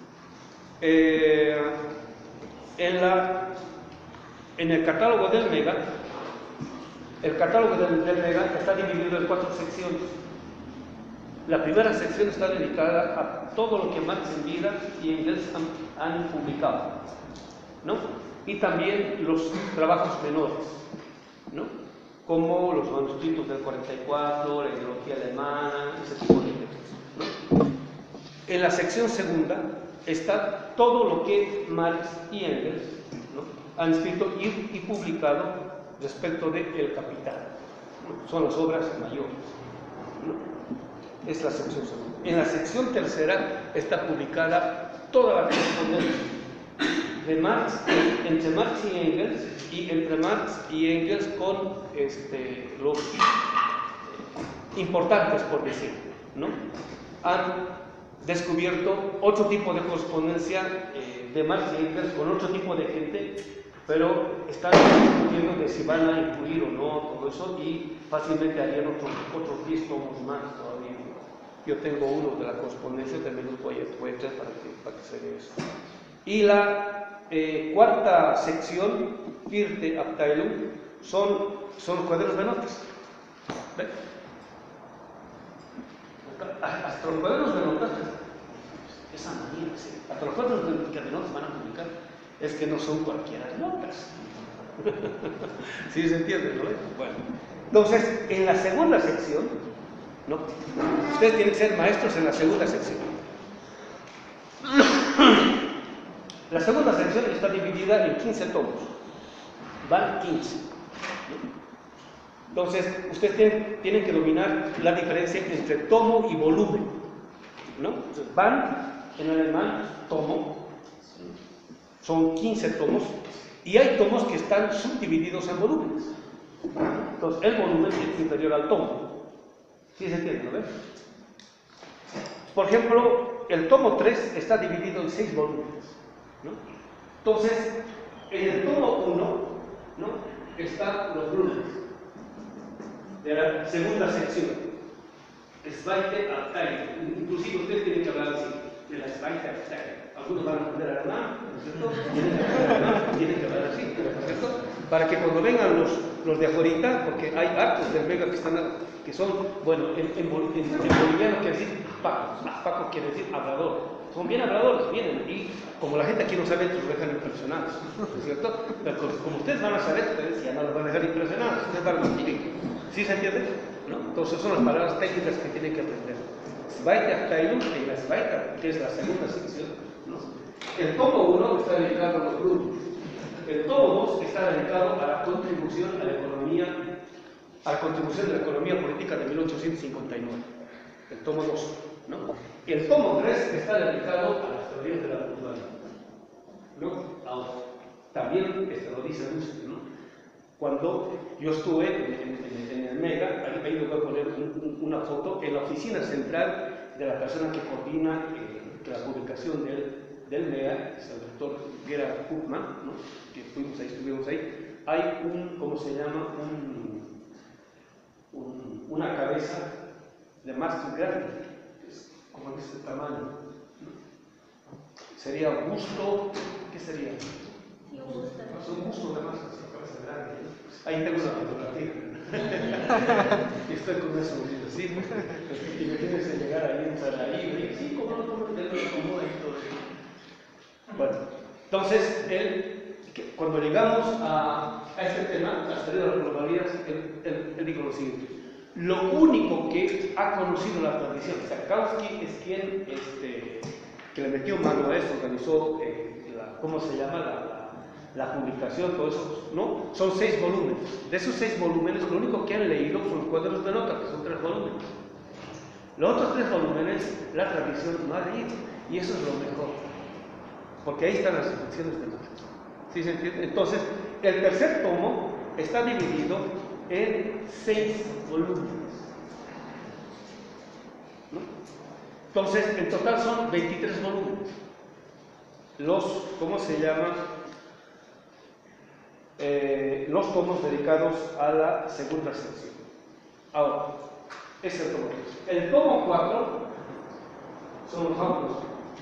Speaker 1: En el catálogo del Mega, el catálogo del Mega está dividido en 4 secciones. La primera sección está dedicada a todo lo que Marx en vida y Engels han publicado, ¿no? Y también los trabajos menores, ¿no? Como los manuscritos del 44, la ideología alemana, ese tipo de textos, ¿no? En la sección segunda está todo lo que Marx y Engels, ¿no?, han escrito y publicado respecto de El Capital, ¿no? Son las obras mayores, ¿no? Es la sección segunda. En la sección tercera está publicada toda la correspondencia de Marx, entre Marx y Engels, y entre Marx y Engels con los importantes, por decir, ¿no? Han descubierto 8 tipos de correspondencia de Marx y Engels con 8 tipos de gente, pero están discutiendo de si van a incluir o no todo eso, y fácilmente harían otros 10 tomos más todavía. Yo tengo uno de la correspondencia, también los voy a traer para que se vea eso. Y la cuarta sección, vierte Abteilung, son los cuadernos de notas. ¿Ven? Hasta los cuadernos de notas, esa manía, ¿sí? Hasta los cuadernos de notas van a publicar, es que no son cualquiera notas. ¿Sí se entiende, no? Bueno, entonces, en la segunda sección, ¿no?, ustedes tienen que ser maestros en la segunda sección. La segunda sección está dividida en 15 tomos. Van 15. Entonces, ustedes tienen que dominar la diferencia entre tomo y volumen, ¿no? Entonces, van, en alemán, tomo. Son 15 tomos. Y hay tomos que están subdivididos en volúmenes. Entonces, el volumen es inferior al tomo. ¿Sí se entiende, no ven? Por ejemplo, el tomo 3 está dividido en 6 volúmenes, ¿no? Entonces, en el tomo 1, ¿no?, están los volúmenes de la segunda sección. Zweite Abteilung. Inclusive ustedes tienen que hablar así, de la Zweite Abteilung. Algunos van a aprender alemán, ¿no es cierto? Tienen que hablar así, ¿no es cierto? Para que cuando vengan los de afuera, porque hay hartos del Mega que son, bueno, en boliviano quiere decir Paco quiere decir hablador. Son bien habladores, vienen, y como la gente aquí no sabe, los dejan impresionados, ¿no es cierto? Pero como ustedes van a saber, ustedes ya no los van a dejar impresionados, ustedes van a recibir. ¿Sí se entiende? ¿No? Entonces son las palabras técnicas que tienen que aprender. Zweite Abteilung, y la Zweite, que es la segunda sección, ¿no? El tomo 1 está dedicado a los grupos. El tomo 2 está dedicado a la contribución a la economía, a la contribución de la economía política de 1859. El tomo 2, ¿no? El tomo 3 está dedicado a las teorías de la burguesía, ¿no? Ahora, también lo dice Russell, ¿no? Cuando yo estuve en el Mega, ahí les voy a poner una foto, en la oficina central de la persona que coordina la publicación del MEA, es el doctor Gerhard Huckmann, ¿no?, que estuvimos ahí, hay ¿cómo se llama? Una cabeza de Marx grande, que es como de este tamaño, ¿no? Sería busto, ¿qué sería? Es un busto de Marx, una cabeza grande, ¿no? Ahí tengo una fotografía. Y estoy con eso, ¿sí? Y me tienes que llegar ahí, entrar ahí, y sí, como no, como ahí todo eso. Bueno, entonces, cuando llegamos a este tema, las teorías de las probabilidades, él dijo lo siguiente: lo único que ha conocido la tradición, Sapkowski es quien que le metió mano a esto, organizó, ¿cómo se llama? La publicación, todo eso, ¿no? Son 6 volúmenes. De esos 6 volúmenes, lo único que han leído son los cuadernos de notas, que son 3 volúmenes. Los otros 3 volúmenes, la tradición no ha leído, y eso es lo mejor, porque ahí están las instrucciones de Marx. ¿Sí se entiende? Entonces, el tercer tomo está dividido en 6 volúmenes, ¿no? Entonces, en total son 23 volúmenes. ¿Cómo se llama? Los tomos dedicados a la segunda sección. Ahora, ese es el tomo 3. El tomo 4 son los autos,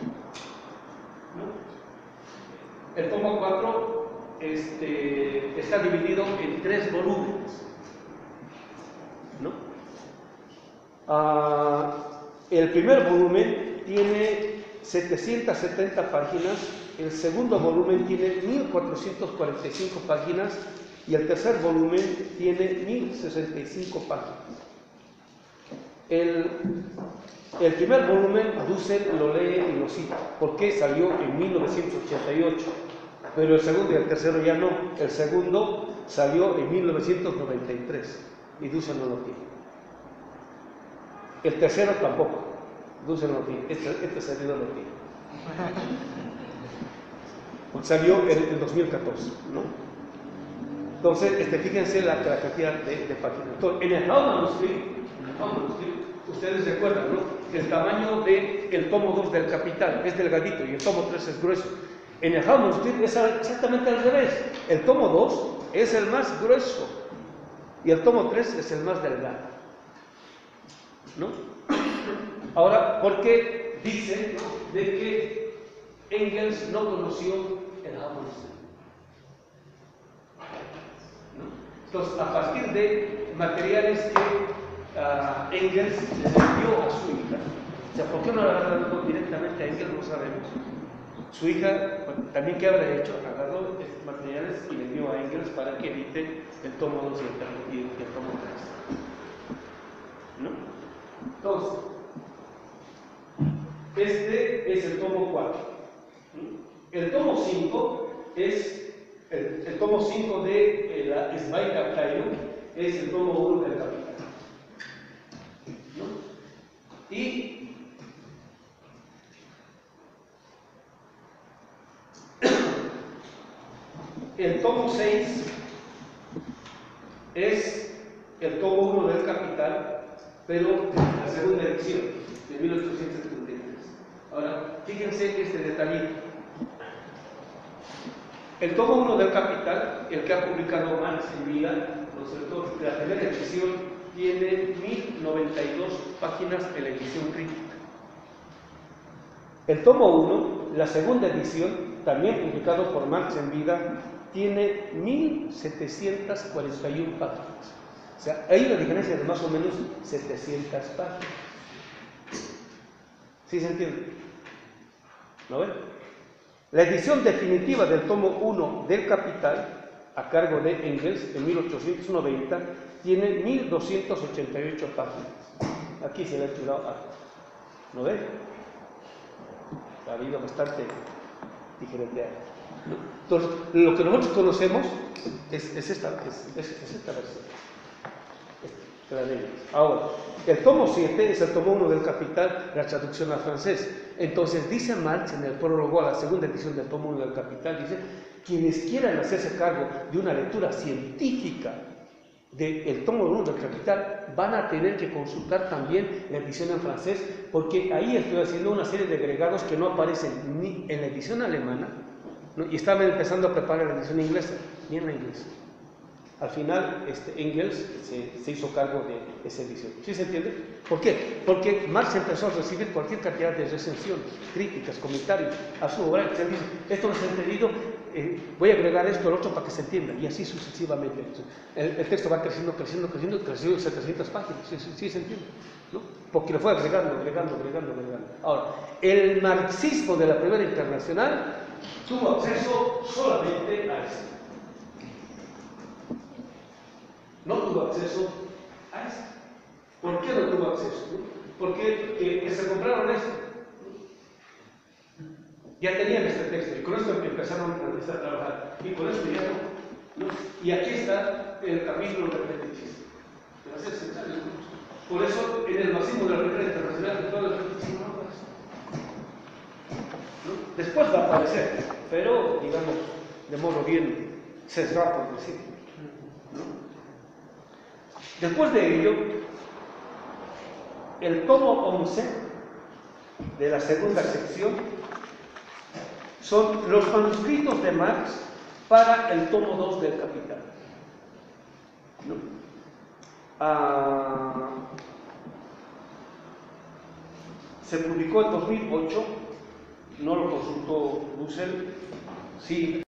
Speaker 1: ¿no? El tomo 4 está dividido en 3 volúmenes, ¿no? El primer volumen tiene 770 páginas, el segundo volumen tiene 1445 páginas y el tercer volumen tiene 1065 páginas. El primer volumen, Dussel lo lee y lo cita, porque salió en 1988, pero el segundo y el tercero ya no. El segundo salió en 1993 y Dussel no lo tiene. El tercero tampoco, Dussel no lo tiene, este servidor lo tiene. Salió en 2014, ¿no? Entonces, fíjense la cantidad de páginas. Entonces, en el Hall Manuscript, ustedes recuerdan, ¿no? El tamaño del tomo 2 del Capital es delgadito y el tomo 3 es grueso. En el Hall Manuscript es exactamente al revés. El tomo 2 es el más grueso y el tomo 3 es el más delgado, ¿no? Ahora, ¿por qué dice, ¿no?, de que Engels no conoció el Hall Manuscript? Entonces, a partir de materiales que Engels le envió a su hija, o sea, ¿por qué no lo ha dado directamente a Engels? No sabemos. Su hija, también, ¿qué habrá hecho? Agarró estos materiales y le envió a Engels para que edite el tomo 2 y el tomo 3. ¿No? Entonces, este es el tomo 4. El tomo 5 es el tomo 5 de la Zweigabteilung, es el tomo 1 del Capital, ¿no? Y el tomo 6 es el tomo 1 del Capital, pero la segunda edición de 1873. Ahora, fíjense este detallito. El tomo 1 del Capital, el que ha publicado Marx en vida, ¿no es cierto?, la primera edición tiene 1092 páginas en la edición crítica. El tomo 1, la segunda edición, también publicado por Marx en vida, tiene 1741 páginas. O sea, hay una diferencia de más o menos 700 páginas. ¿Sí se entiende? ¿No ven? La edición definitiva del tomo 1 del Capital, a cargo de Engels, en 1890, tiene 1288 páginas. Aquí se le ha tirado algo. ¿No ven? Ha habido bastante diferencia. Entonces, lo que nosotros conocemos es esta versión. Ahora, el tomo 7 es el tomo 1 del Capital, la traducción al francés. Entonces, dice Marx en el prólogo a la segunda edición del tomo 1 del Capital, dice: quienes quieran hacerse cargo de una lectura científica del tomo 1 del Capital van a tener que consultar también la edición en francés, porque ahí estoy haciendo una serie de agregados que no aparecen ni en la edición alemana, ¿no?, y estaba empezando a preparar la edición inglesa, ni en la inglesa. Al final, Engels se hizo cargo de esa edición. ¿Sí se entiende? ¿Por qué? Porque Marx empezó a recibir cualquier cantidad de recensiones, críticas, comentarios a su obra. Se dice: esto no se ha entendido, voy a agregar esto al otro para que se entienda, y así sucesivamente. El texto va creciendo, creció 700 páginas. ¿Sí se entiende? ¿No? Porque lo fue agregando. Ahora, el marxismo de la Primera Internacional tuvo acceso solamente a esto. No tuvo acceso a esto. ¿Por qué no tuvo acceso? Porque se compraron esto. Ya tenían este texto y con esto empezaron a trabajar. Y con esto ya no. Y aquí está el capítulo del fetichismo. Por eso, en el marxismo de la Primera Internacional, todo el fetichismo no aparece. Después va a aparecer, pero, digamos, de modo bien sesgado, por decirlo. Después de ello, el tomo 11 de la segunda sección son los manuscritos de Marx para el tomo 2 del Capital. ¿No? Se publicó en 2008, no lo consultó Dussel, sí.